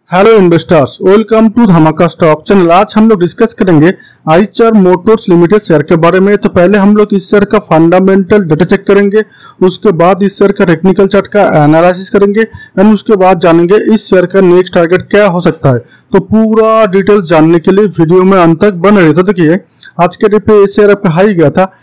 Hello investors, welcome to Dhamaka stock channel. आज हम लोग डिस्कस करेंगे आईचर मोटर्स लिमिटेड शेयर के बारे में। तो पहले हम लोग इस शेयर का फंडामेंटल डेटा चेक करेंगे, उसके बाद इस शेयर का टेक्निकल चार्ट का एनालिसिस करेंगे एंड उसके बाद जानेंगे इस शेयर का नेक्स्ट टारगेट क्या हो सकता है। तो पूरा डिटेल्स जानने के लिए वीडियो में अंत तक बने रहे। तो देखिए, आज के डे पे ये शेयर आपका हाई गया था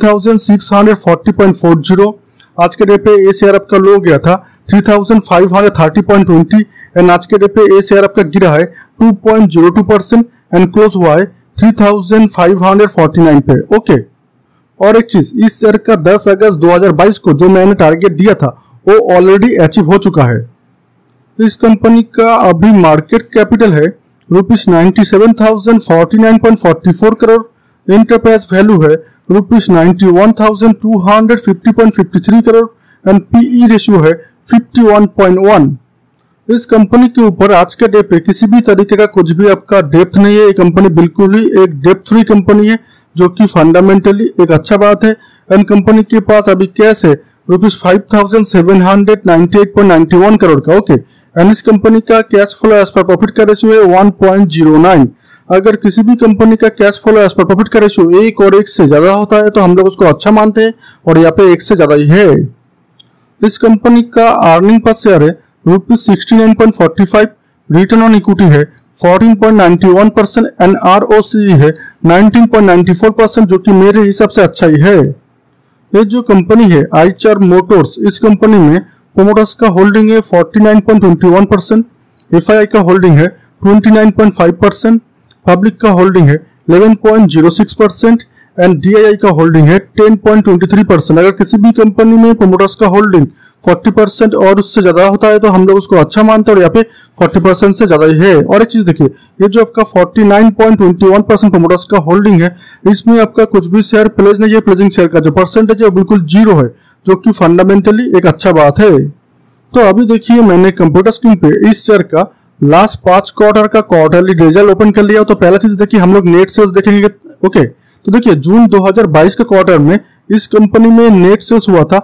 3640.40। आज के डे पे ये शेयर आपका लो गया था 3530.20 एंड आज के डे पे ये शेयर आपका गिरा है 2.02% एंड क्लोज हुआ है 3549 पे। ओके, और एक चीज, इस शेयर का 10 अगस्त 2022 को जो मैंने टारगेट दिया था वो ऑलरेडी अचीव हो चुका है। इस कंपनी का अभी मार्केट कैपिटल है ₹97,049.44 करोड़, एंटरप्राइज वैल्यू है ₹91,250.53 करोड़ एंड पीई रेशियो है 51.1। इस कंपनी के ऊपर आज के डे पे किसी भी तरीके का कुछ भी आपका डेप्थ नहीं है। ये कंपनी बिल्कुल ही एक डेप्थ फ्री कंपनी है, जो कि फंडामेंटली एक अच्छा बात है। एंड कंपनी के पास अभी कैश है ₹5,798.91 करोड़ का। ओके, एंड इस कंपनी का cash flow as per profit का रेशियो है 1.09। अगर किसी भी कंपनी का cash flow as per profit का रेशियो 1 और 1 से ज्यादा होता है तो हम लोग उसको अच्छा मानते हैं, और यहाँ पे 1 से ज्यादा ही है। इस कंपनी का अर्निंग पर शेयर है ₹69.45, रिटर्न ऑन इक्विटी है 14.91% एंड ROCE है 19.94%, जो कि मेरे हिसाब से अच्छा ही है। ये जो कंपनी है आईचर मोटर्स, इस कंपनी में प्रोमोटर्स का होल्डिंग है 49.21%, FII का होल्डिंग है 29.5%, पब्लिक का होल्डिंग है 11.06% एंड DII का होल्डिंग है 10.23%। अगर किसी भी कंपनी में प्रोमोटर्स का होल्डिंग 40% और उससे ज्यादा होता है तो हम लोग उसको अच्छा मानते हैं, और यहाँ पे 40% से ज्यादा ही है। और एक चीज देखिए, ये जो आपका 49.21% प्रोमोटर्स का होल्डिंग है, इसमें आपका कुछ भी शेयर प्लेज नहीं है। प्लेजिंग शेयर का जो परसेंटेज है वो बिल्कुल 0 है, जो कि फंडामेंटली एक अच्छा बात है। तो अभी देखिए, मैंने कंप्यूटर स्क्रीन पे इस शेयर का लास्ट 5 क्वार्टर का क्वार्टरली रिजल्ट ओपन कर लिया। तो पहला चीज देखिए, हम लोग नेट सेल्स देखेंगे। ओके, तो देखिए जून 2022 के क्वार्टर में इस कंपनी में नेट सेल्स हुआ था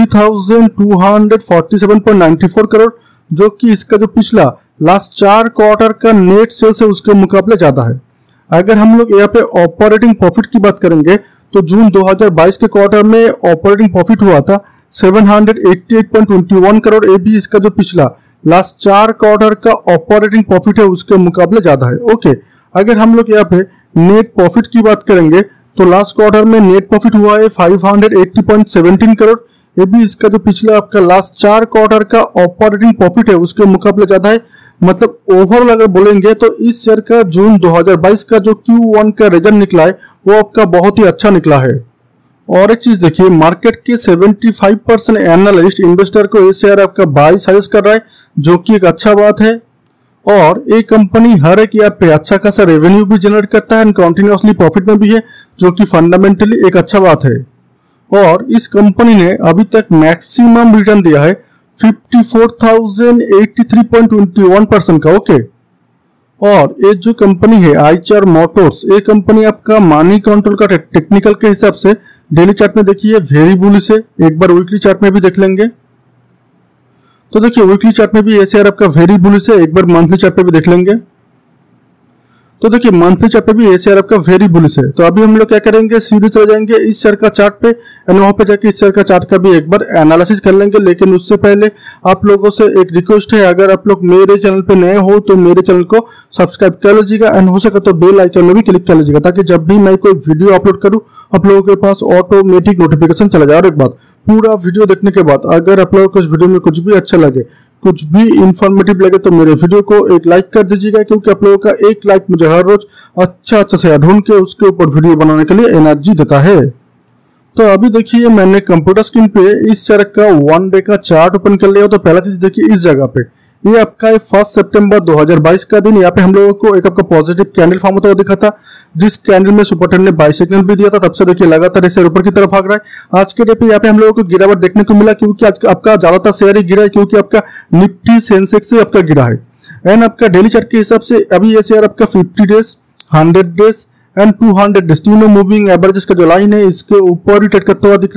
3,247.94 करोड़, जो कि इसका जो पिछला लास्ट 4 क्वार्टर का नेट सेल्स है उसके मुकाबले ज्यादा है। अगर हम लोग यहाँ पे ऑपरेटिंग प्रॉफिट की बात करेंगे तो जून 2022 के क्वार्टर में ऑपरेटिंग प्रॉफिट हुआ था 788.21 करोड़। ये भी इसका जो पिछला लास्ट 4 क्वार्टर का ऑपरेटिंग प्रॉफिट है उसके मुकाबले ज्यादा है। ओके, अगर हम लोग यहाँ पे नेट प्रॉफिट की बात करेंगे तो लास्ट क्वार्टर में नेट प्रॉफिट हुआ है 580.17 करोड़। ये भी इसका जो पिछला आपका लास्ट 4 क्वार्टर का ऑपरेटिंग प्रॉफिट है उसके मुकाबले ज्यादा है। मतलब ओवरऑल अगर बोलेंगे तो इस शेयर का जून 2022 का जो Q1 का रिजल्ट निकला है वो आपका बहुत ही अच्छा निकला है। और एक चीज देखिए, मार्केट के 75% एनालिस्ट इन्वेस्टर को ये शेयर आपका बाय सजेस्ट कर रहा है, जो कि एक अच्छा बात है। और ये कंपनी हर एक ईयर पे अच्छा खासा रेवेन्यू भी जनरेट करता है एंड कंटिन्यूअसली प्रॉफिट में भी है, जो कि फंडामेंटली एक अच्छा बात है। और इस कंपनी ने अभी तक मैक्सिमम रिटर्न दिया है 54,083.21% का। ओके, और ये जो कंपनी है आईचर मोटर्स, ये कंपनी आपका मनी कंट्रोल का टेक्निकल के हिसाब से डेली चार्ट में देखिए वेरी बुलिश है। एक बार वीकली चार्ट में भी देख लेंगे। तो देखिए वीकली चार्ट में भी ये शेयर आपका वेरी बुलिश है। एक बार मंथली चार्ट पे भी देख लेंगे। तो देखिए मंथली चार्ट पे भी ये शेयर आपका वेरी बुलिश है। तो अभी हम लोग क्या करेंगे, सीधे चले जाएंगे इस शेयर का चार्ट पे एंड वहां पे जाके इस शेयर का चार्ट का भी एक बार एनालिसिस कर लेंगे। लेकिन उससे पहले आप लोगों से एक रिक्वेस्ट है, अगर आप लोग मेरे चैनल पे नए हो तो मेरे चैनल को सब्सक्राइब कर लीजिएगा एंड हो सके तो बेल आइकन में भी क्लिक कर लीजिएगा, ताकि जब भी मैं कोई वीडियो अपलोड करूं आप लोगों के पास ऑटोमेटिक नोटिफिकेशन चला जाए। और एक बात, पूरा वीडियो देखने के बाद अगर आप लोगों को इस वीडियो में कुछ भी अच्छा लगे, कुछ भी इंफॉर्मेटिव लगे तो मेरे वीडियो को एक लाइक कर दीजिएगा, क्योंकि आप लोगों का एक लाइक मुझे हर रोज अच्छा से ढूंढ के उसके ऊपर वीडियो बनाने के लिए एनर्जी देता है। तो अभी देखिए, मैंने कंप्यूटर स्क्रीन पे इस शेयर का 1 डे का चार्ट ओपन कर लिया। तो पहला चीज देखिए, इस जगह पे ये आपका 1 सितंबर 2022 का दिन, यहाँ पे हम लोगों को एक आपका पॉजिटिव कैंडल फॉर्म होता हुआ दिखा था, जिस कैंडल में सुपर ट्रेंड ने बाय सिग्नल भी दिया था। तब से देखिए लगातार शेयर ऊपर की तरफ भाग रहा है। आज के डे पे यहाँ पे हम लोगों को गिरावट देखने को मिला, क्योंकि आज आपका ज्यादातर शेयर ही गिरा है, क्योंकि आपका निफ्टी सेंसेक्स से आपका गिरा है। एंड आपका डेली चार्ट के हिसाब से अभी ये शेयर आपका 50 डेज 100 डेज एंड 200 डेज तीनों मूविंग एवरेजेस का जो लाइन है इसके ऊपर ही ट्रेड करता हुआ दिख रहा है।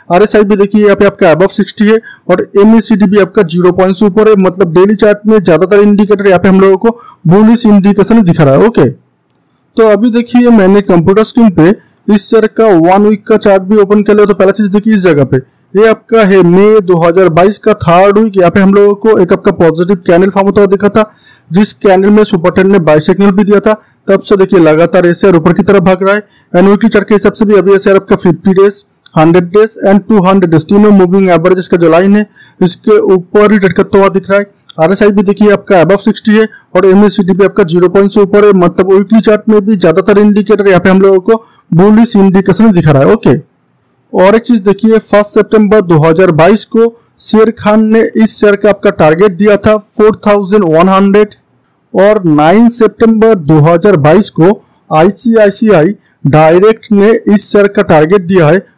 RSI भी देखिए यहाँ पे आपका अबव 60 है और MACD भी आपका 0 पॉइंट से ऊपर है। मतलब डेली चार्ट में ज्यादातर इंडिकेटर यहाँ पे हम लोगों को बुलिश इंडिकेशन दिखा रहा है। ओके, तो अभी देखिए मैंने कंप्यूटर स्क्रीन पे इस शेयर का 1 वीक का चार्ट भी ओपन कर लिया। तो पहला चीज देखिए इस जगह पे ये आपका है मई 2022 का 3rd वीक। यहाँ पे हम लोगों को एक आपका पॉजिटिव कैंडल फॉर्म होता हुआ दिखा था, जिस कैंडल में सुपर ट्रेंड ने बाय सिग्नल भी दिया था। तब से देखिए लगातार ये शेयर ऊपर की तरफ भाग रहा है। एंड वीकली चार्ट के हिसाब से भी अभी ये शेयर आपका 50 डेज, 100 डेज एंड 200 डेज तीनों मूविंग एवरेज का जो लाइन है इसके ऊपर ही ट्रेड करता हुआ दिख रहा है। RSI भी देखिए आपका अबव 60 है और MACD भी आपका 0 पॉइंट से ऊपर है। मतलब वीकली चार्ट में भी ज्यादातर इंडिकेटर यहाँ पे हम लोगों को बुलिश इंडिकेशन दिखा रहा है। ओके, और एक चीज देखिए 1 सितंबर 2022 को शेर खान ने इस शेयर का आपका टारगेट दिया था 4100 और 9 सितंबर 2022 को ICICI डायरेक्ट ने इस शेयर का टारगेट दिया है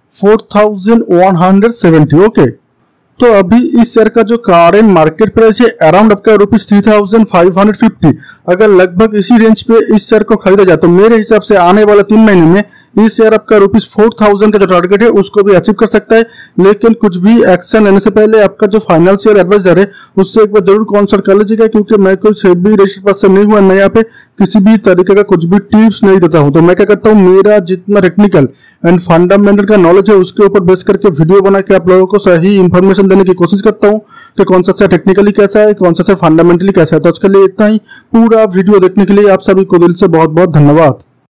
4170। ओके, तो अभी इस शेयर का जो करेंट मार्केट प्राइस है अराउंड आपका ₹3550। अगर लगभग इसी रेंज पे इस शेयर को खरीदा जाए तो मेरे हिसाब से आने वाला 3 महीने में इस शेयर आपका ₹4000 का जो टारगेट है उसको भी अचीव कर सकता है। लेकिन कुछ भी एक्शन लेने से पहले आपका जो फाइनेंशियल एडवाइजर है उससे एक बार जरूर कंसल्ट कर लीजिएगा, क्योंकि मैं कोई सेबी रजिस्टर्ड पर्सन नहीं हुआ। मैं यहाँ पे किसी भी तरीके का कुछ भी टिप्स नहीं देता हूँ। तो मैं क्या करता हूँ, मेरा जितना टेक्निकल एंड फंडामेंटल का नॉलेज है उसके ऊपर बेस करके वीडियो बना के आप लोगों को सही इंफॉर्मेशन देने की कोशिश करता हूँ कि कौन सा शेयर टेक्निकली कैसा है, कौन सा शेयर फंडामेंटली कैसा है। तो आज के लिए इतना ही। पूरा वीडियो देखने के लिए आप सभी को दिल से बहुत बहुत धन्यवाद।